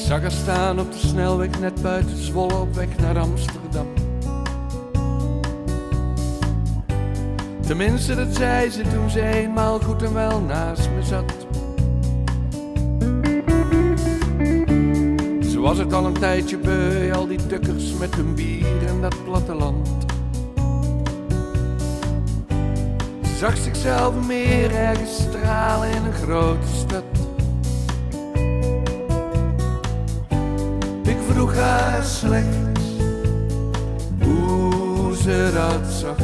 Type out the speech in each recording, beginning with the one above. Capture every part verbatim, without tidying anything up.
zag haar staan op de snelweg net buiten Zwolle op weg naar Amsterdam. Tenminste, dat zei ze toen ze eenmaal goed en wel naast me zat. Ze was het al een tijdje beu, al die tukkers met hun bier en dat platteland. Ze zag zichzelf meer ergens stralen in een grote stad. Ik vroeg haar slechts hoe ze dat zag.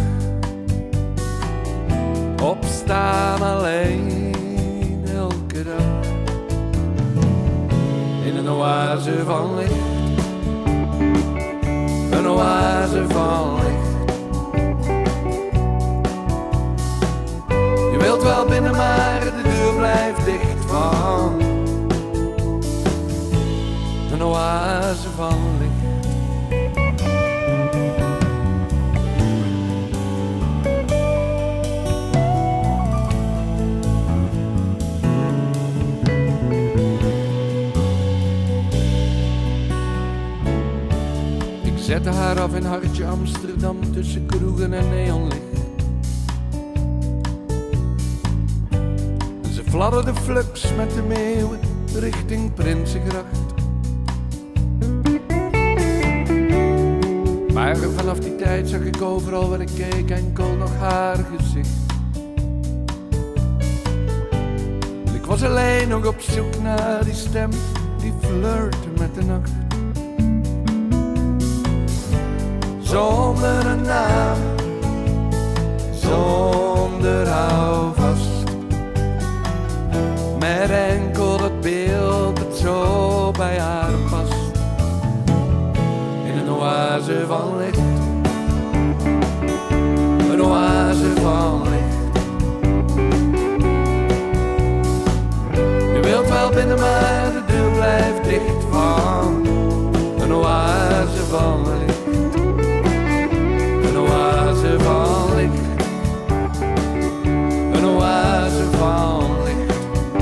Opstaan alleen elke dag in een oase van licht, een oase van licht. Je wilt wel binnen, maar de deur blijft dicht van een oase van licht. Ik zette haar af in hartje Amsterdam tussen kroegen en neonlicht. En ze fladderde fluks met de meeuwen richting Prinsengracht. Maar vanaf die tijd zag ik overal waar ik keek enkel nog haar gezicht. En ik was alleen nog op zoek naar die stem die flirte met de nacht. Zonder een naam, zonder houvast, met enkel dat beeld dat zo bij haar past. In een oase van licht, een oase van licht. Je wilt wel binnen, maar de deur blijft dicht van een oase van licht. Een oase van licht, een oase van licht.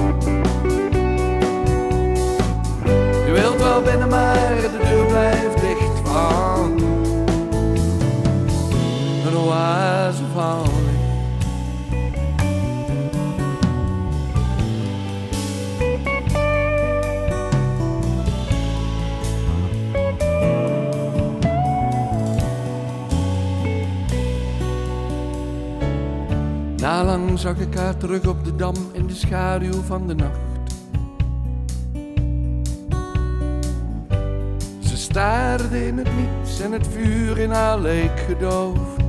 Je wilt wel binnen, maar de deur blijft dicht van een oase van licht. Na lang zag ik haar terug op de Dam in de schaduw van de nacht. Ze staarde in het niets en het vuur in haar leek gedoofd.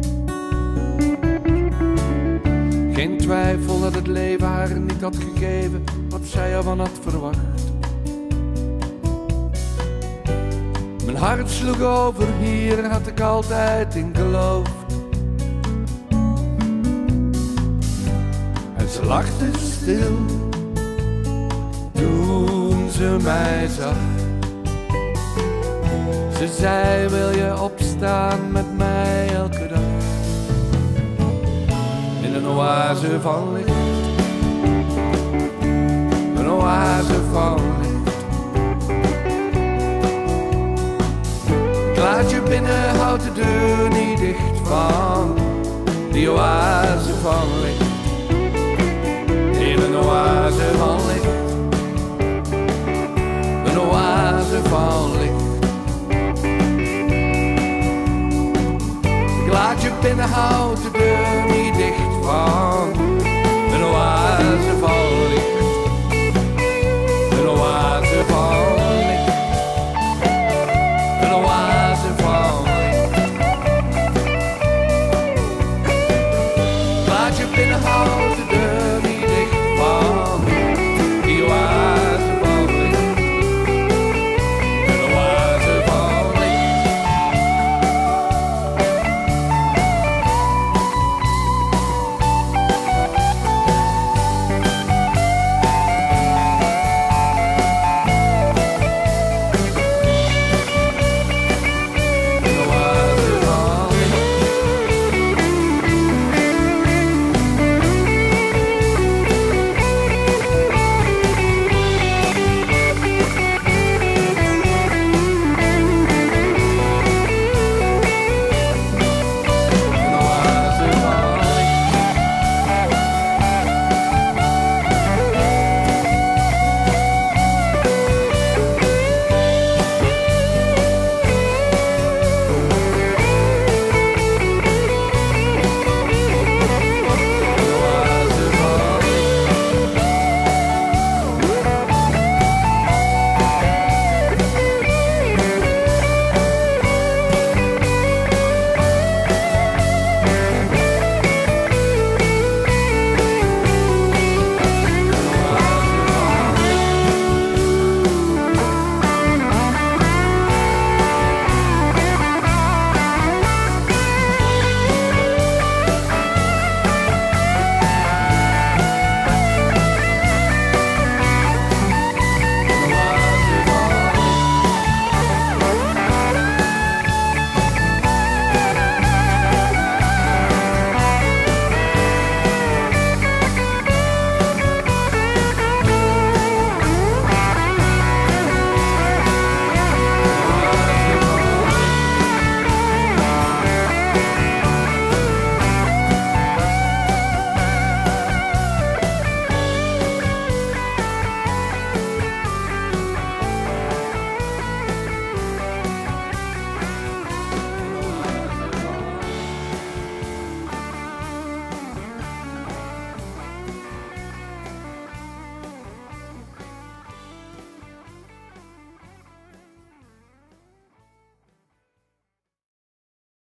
Geen twijfel dat het leven haar niet had gegeven wat zij ervan had verwacht. Mijn hart sloeg over, hier had ik altijd in geloofd. Ze lachte stil toen ze mij zag. Ze zei, wil je opstaan met mij elke dag? In een oase van licht, een oase van licht. Ik laat je binnen, houd de deur niet dicht van die oase van licht. In een oase van licht, een oase van licht. Ik laat je binnen, houd de